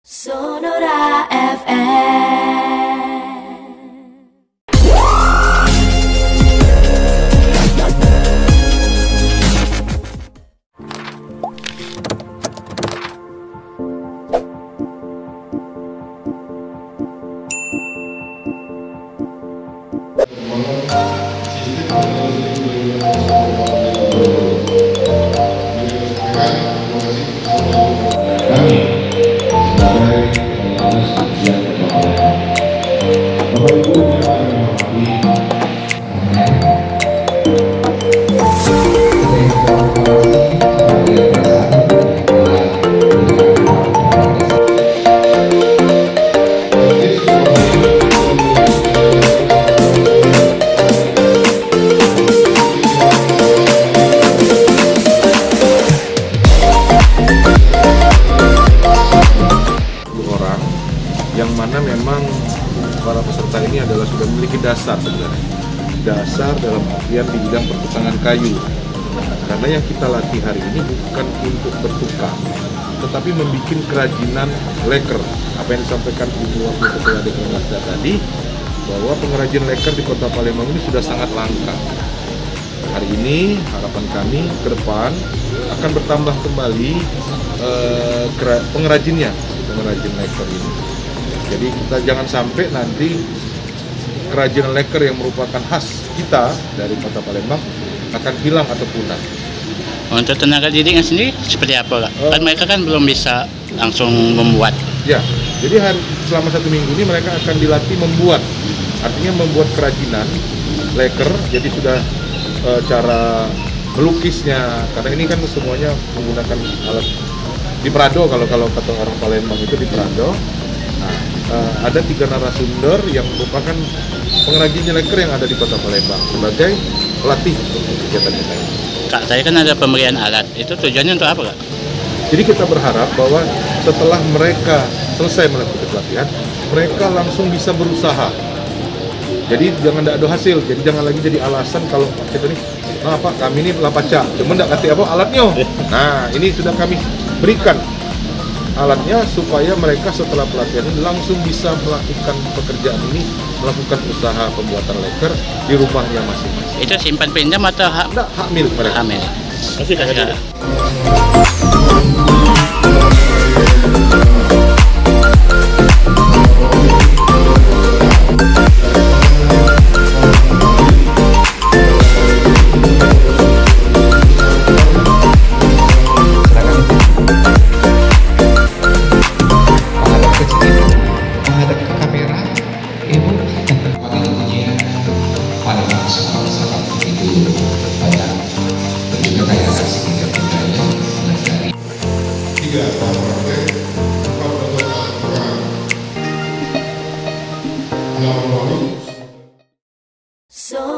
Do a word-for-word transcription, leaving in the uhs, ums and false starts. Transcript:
Sonora F M. Yang mana memang para peserta ini adalah sudah memiliki dasar sebenarnya, dasar dalam artian di bidang pertukangan kayu. Karena yang kita latih hari ini bukan untuk bertukang, tetapi membuat kerajinan leker. Apa yang disampaikan Ibu Wakil Ketua Dekranasda tadi, bahwa pengrajin leker di Kota Palembang ini sudah sangat langka. Hari ini harapan kami ke depan akan bertambah kembali eh, pengrajinnya, pengrajin leker ini. Jadi kita jangan sampai nanti kerajinan leker yang merupakan khas kita dari Kota Palembang akan hilang atau punah. Untuk tenaga didiknya sendiri seperti apa, Kak? Uh, kan mereka kan belum bisa langsung membuat. Ya, jadi hari, selama satu minggu ini mereka akan dilatih membuat. Artinya membuat kerajinan leker, jadi sudah e, cara melukisnya. Karena ini kan semuanya menggunakan alat di Prado, kalau kalau kata orang Palembang itu di Prado. Nah, uh, ada tiga narasumber yang merupakan pengrajin leker yang ada di Kota Palembang sebagai pelatih untuk kegiatan kita. Kak, tadi kan ada pemberian alat, itu tujuannya untuk apa, Kak? Jadi kita berharap bahwa setelah mereka selesai melakukan pelatihan, mereka langsung bisa berusaha. Jadi jangan ada hasil, jadi jangan lagi jadi alasan kalau kita ini, nah Pak, kami ini lapaca, cuma tidak kasih apa alatnya. Nah, ini sudah kami berikan alatnya supaya mereka setelah pelatihan ini langsung bisa melakukan pekerjaan ini, melakukan usaha pembuatan leker di rumahnya masing-masing. Itu simpan pinjam atau hak? Enggak, hak milik mereka. Hak milik. Kasih, kasih. So